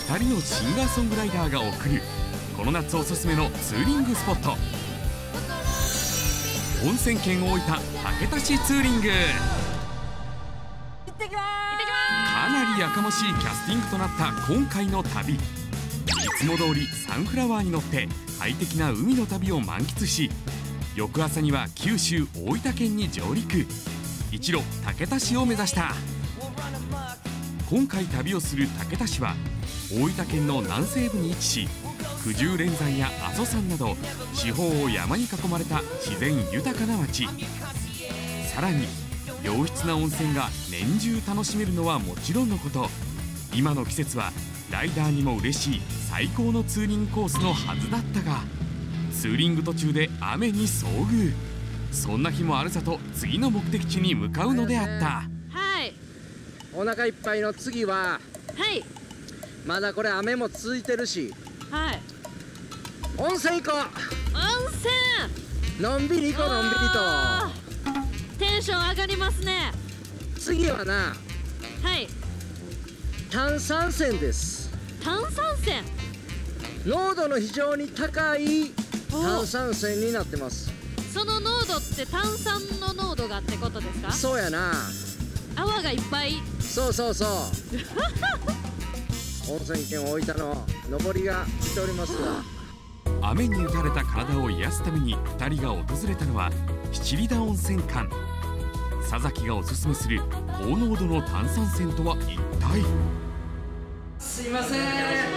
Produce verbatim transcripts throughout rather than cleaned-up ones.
ふたりのシンガーソングライダーが送るこの夏おすすめのツーリングスポット、温泉県大分竹田市ツーリング。かなりやかましいキャスティングとなった今回の旅、いつも通りサンフラワーに乗って快適な海の旅を満喫し、翌朝には九州大分県に上陸、一路竹田市を目指した。今回旅をする竹田市は大分県の南西部に位置し、九十連山や阿蘇山など四方を山に囲まれた自然豊かな町。さらに良質な温泉が年中楽しめるのはもちろんのこと、今の季節はライダーにも嬉しい最高のツーリングコースのはずだったが、ツーリング途中で雨に遭遇。そんな日もあるさと次の目的地に向かうのであった。 はい、 お腹いっぱいの次は、 はい、 まだこれ雨も続いてるし、 はい、 温泉行こ温泉う。のんびり行こう、のんびりと。 テンション上がりますね。 次はな、 はい、 炭酸泉です。 炭酸泉、 濃度の非常に高い炭酸泉になってます。 その濃度って炭酸の濃度がってことですか？ そうやな。 泡がいっぱい。 そうそうそう温泉県大分の上りが来ておりますが、 雨に打たれた体を癒すためにふたりが訪れたのは七里田温泉館。佐崎がおすすめする高濃度の炭酸泉とは一体？ すいません。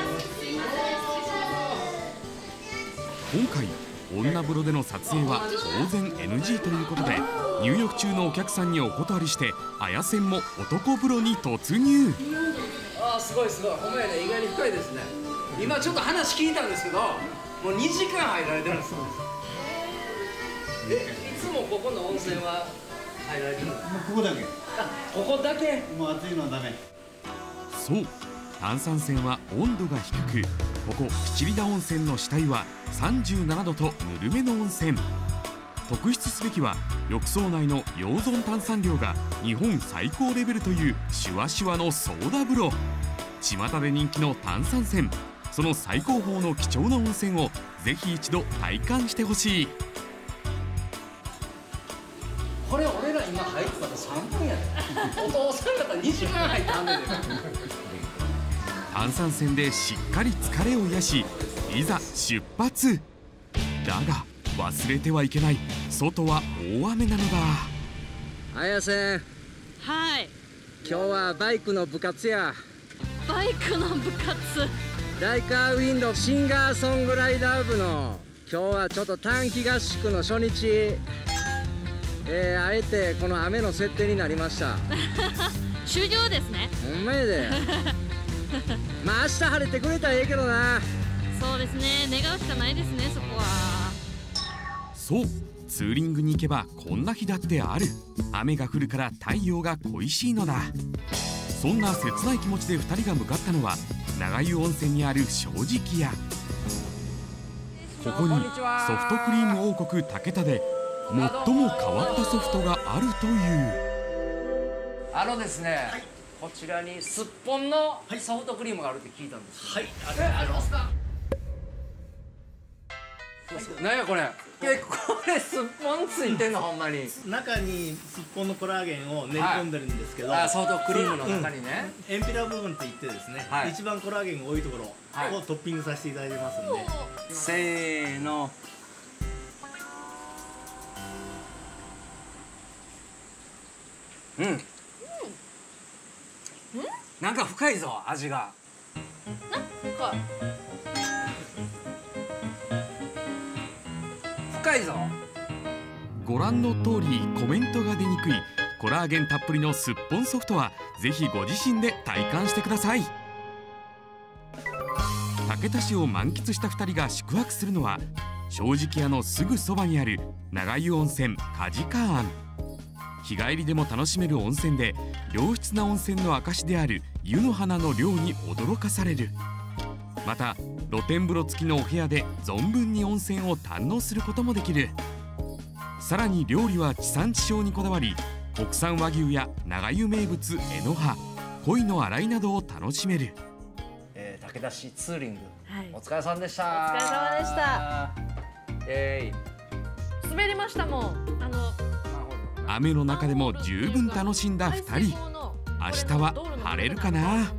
今回女風呂での撮影は当然 エヌジー ということで、入浴中のお客さんにお断りして綾線も男風呂に突入。 あー、すごいすごい、ほんまやね、意外に深いですね。今ちょっと話聞いたんですけど、もうにじかん入られてるんです。え、いつもここの温泉は入られてるんですか？ ここだけ。 あ、ここだけ。 もう暑いのはダメ。 そう、炭酸泉は温度が低く、ここ七里田温泉の主体はさんじゅうななどとぬるめの温泉。特筆すべきは浴槽内の溶存炭酸量が日本最高レベルというシュワシュワのソーダ風呂。巷で人気の炭酸泉、その最高峰の貴重な温泉をぜひ一度体感してほしい。 これ俺ら今入ってたらさんぷんやでお父さん方にじかん入ってはんねんで。 炭酸泉でしっかり疲れを癒し、いざ出発。だが忘れてはいけない、外は大雨なのだ。 綾瀬、 はい、 今日はバイクの部活や。 バイクの部活。 ライカーウィンドシンガーソングライダー部の今日はちょっと短期合宿の初日、えー、あえてこの雨の設定になりました終了ですね。 ほんまやでまあ明日晴れてくれたらええけどな。 そうですね、願うしかないですね、そこは。 そう、ツーリングに行けばこんな日だってある。雨が降るから太陽が恋しいのだ。そんな切ない気持ちでふたりが向かったのは長湯温泉にある正直屋。ここにソフトクリーム王国竹田で最も変わったソフトがあるという。 あのですね、はい、こちらにすっぽんのソフトクリームがあるって聞いたんですけど。はい、ありますか。なんやこれ。え、これすっぽんついてんのほんまに。 中にすっぽんのコラーゲンを練り込んでるんですけど、 はい、あ、ソフトクリームの中にね、 うん、エンピラ部分って言ってですね、はい、一番コラーゲンが多いところをトッピングさせていただいてますんで、はい、 せーの。うん、うん、なんか深いぞ味が。なんか深いぞ。 ご覧の通りコメントが出にくいコラーゲンたっぷりのすっぽんソフトはぜひご自身で体感してください。竹田市を満喫したふたりが宿泊するのは正直屋のすぐそばにある長湯温泉梶川庵。日帰りでも楽しめる温泉で良質な温泉の証である湯の花の量に驚かされる。また露天風呂付きのお部屋で存分に温泉を堪能することもできる。さらに料理は地産地消にこだわり、国産和牛や長湯名物えの葉、鯉の洗いなどを楽しめる。 えー、 武田市ツーリング、 はい、 お疲れさんでした。 お疲れ様でした。 えー、滑りましたもん。あの雨の中でも十分楽しんだふたり。明日は晴れるかな。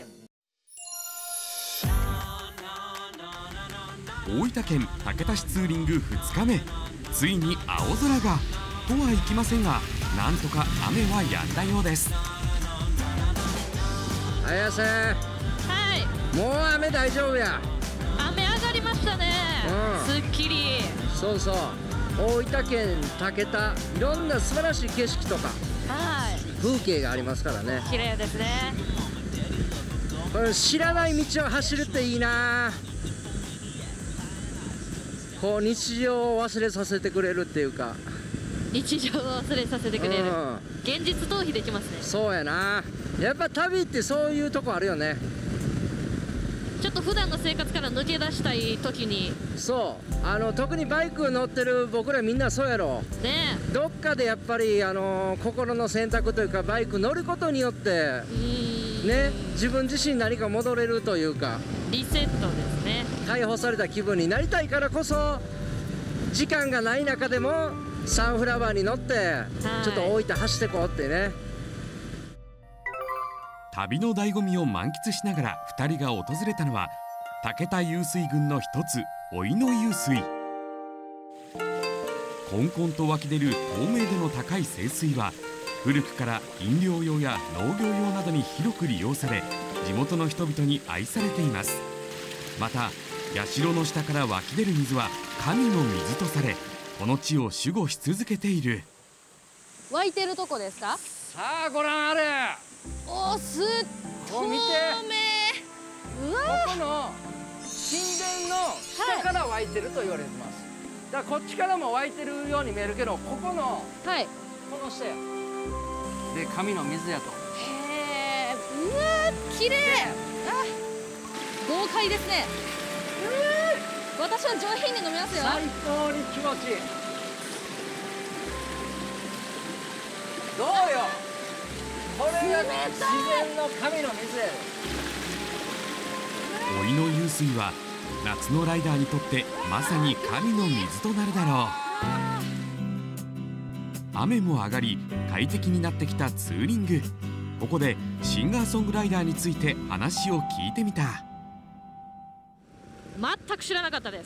大分県竹田市ツーリングふつかめ、ついに青空がとはいきませんが、なんとか雨は止んだようです。 綾瀬、 はい、 もう雨大丈夫や。 雨上がりましたね、うん、すっきり。 そうそう、大分県竹田、いろんな素晴らしい景色とか、 はい、 風景がありますからね。 綺麗ですね。 これ知らない道を走るっていいな。こう日常を忘れさせてくれるっていうか、 日常を忘れさせてくれる、うん、現実逃避できますね。 そうやな。やっぱ旅ってそういうとこあるよね。 ちょっと普段の生活から抜け出したい時に。 そう、あの特にバイク乗ってる僕らみんなそうやろね。 どっかでやっぱりあの心の選択というか、バイク乗ることによってね、自分自身何か戻れるというか、 リセットですね。 解放された気分になりたいからこそ、時間がない中でもサンフラワーに乗ってちょっと大分走ってこうってね。 旅の醍醐味を満喫しながらふたりが訪れたのは竹田湧水群の一つ、おいの湧水。こんこんと湧き出る透明度の高い清水は、古くから飲料用や農業用などに広く利用され、地元の人々に愛されています。また社の下から湧き出る水は神の水とされ、この地を守護し続けている。 湧いてるとこですか。 さあご覧あれ。 おー、すっこう見て、 うわここの神殿の下から湧いてると言われてます、はい、だからこっちからも湧いてるように見えるけど、ここの、 はい、 この下やで神の水やと。 へえ、うわー、綺麗。あ、豪快ですね。うわ、私は上品に飲みますよ。 最高に気持ちいい。どうよ、これが自然の神の水やで。 おいの湧水は夏のライダーにとってまさに神の水となるだろう。雨も上がり快適になってきたツーリング。ここでシンガーソングライダーについて話を聞いてみた。 全く知らなかったです。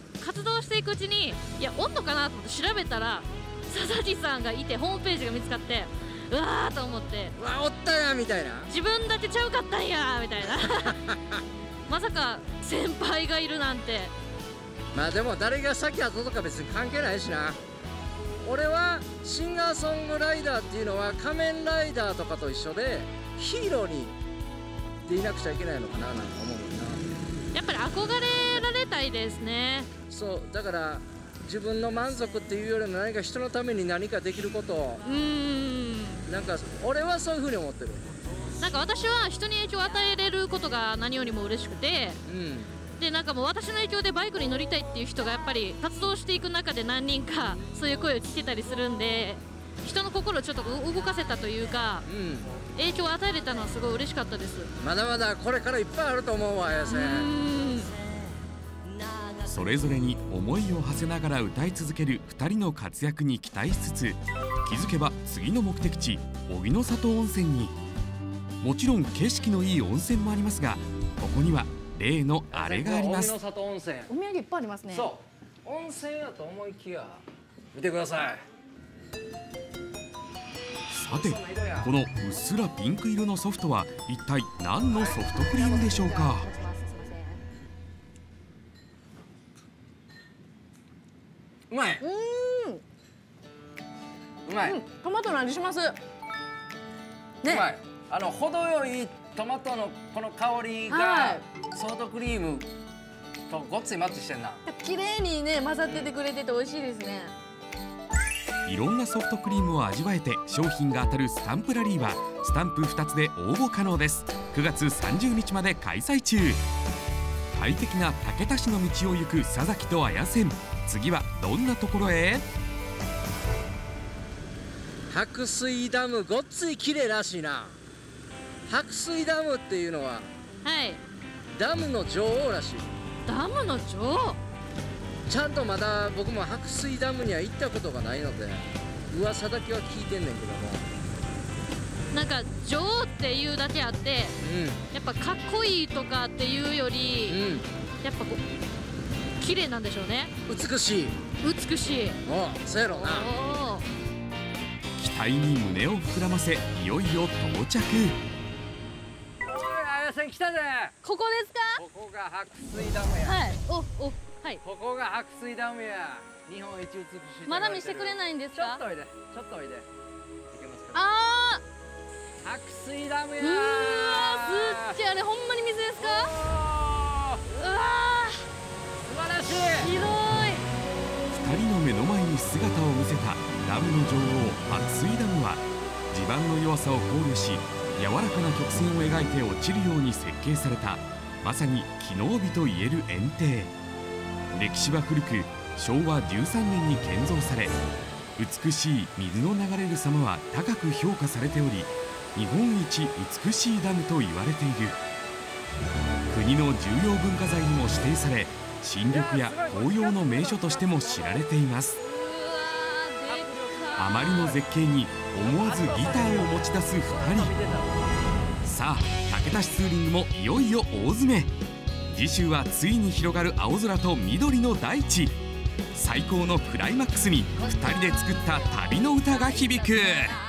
活動していくうちに、いやおんのかなと思って調べたら、佐々木さんがいてホームページが見つかって、うわーと思って、 うわおったやみたいな、 自分だけちゃうかったんやみたいなまさか先輩がいるなんて。 まあでも誰が先後とか別に関係ないしな。俺はシンガーソングライダーっていうのは仮面ライダーとかと一緒で、ヒーローにでいなくちゃいけないのかななんて思うな。 やっぱり憧れられたいですね。 そうだから自分の満足っていうよりも、何か人のために何かできることを、 うーん、 なんか俺はそういうふうに思ってる。 なんか私は人に影響を与えれることが何よりも嬉しくて、 うん、 でなんかもう私の影響でバイクに乗りたいっていう人がやっぱり活動していく中で何人かそういう声を聞けたりするんで、人の心をちょっと動かせたというか、うん、影響を与えれたのはすごい嬉しかったです。 まだまだこれからいっぱいあると思うわ。やせそれぞれに思いを馳せながら歌い続けるふたりの活躍に期待しつつ、気づけば次の目的地荻野里温泉に。もちろん景色のいい温泉もありますが、ここには例のあれがあります。 荻野里温泉、 お土産いっぱいありますね。 そう、温泉やと思いきや、見てください。 さて、このうっすらピンク色のソフトは一体何のソフトクリームでしょうか。 うまい。 うん、 うまい、 うん、トマトの味しますね。 うまい。あの程よいトマトのこの香りがソフトクリームとごっついマッチしてんな。 綺麗にね混ざっててくれてて美味しいですね。 いろんなソフトクリームを味わえて商品が当たるスタンプラリーはスタンプふたつで応募可能です。くがつさんじゅうにちまで開催中。快適な竹田市の道を行く佐々木と綾瀬。次はどんなところへ？ 白水ダムごっつい綺麗らしいな。白水ダムっていうのは、 はい、 ダムの女王らしい。 ダムの女王。 ちゃんとまだ僕も白水ダムには行ったことがないので噂だけは聞いてんねんけども、 なんか女王っていうだけあって、 うん、 やっぱかっこいいとかっていうより、うん、やっぱこう綺麗なんでしょうね。 美しい美しい。 おう、そうやろうな。 期待に胸を膨らませ、いよいよ到着。 おい、あやせん来たぜ。 ここですか？ ここが白水ダムや。 はい。 おおはい。 ここが白水ダムや。日本一美しい。 まだ見せてくれないんですか？ ちょっとおいで、ちょっとおいで。いけますか？ ああ。白水ダムや。 うわー、すっげえ、あれほんまに水ですか？うわー、素晴らしい。 広い。 ふたりの目の前に姿を見せたダムの女王白水ダムは、地盤の弱さを考慮し、柔らかな曲線を描いて落ちるように設計された、まさに機能美といえる堰堤。歴史は古く、しょうわじゅうさんねんに建造され、美しい水の流れる様は高く評価されており、日本一美しいダムと言われている。国の重要文化財にも指定され、新緑や紅葉の名所としても知られています。あまりの絶景に思わずギターを持ち出すふたり。さあ、武田市ツーリングもいよいよ大詰め。次週はついに広がる青空と緑の大地、最高のクライマックスにふたりで作った旅の歌が響く。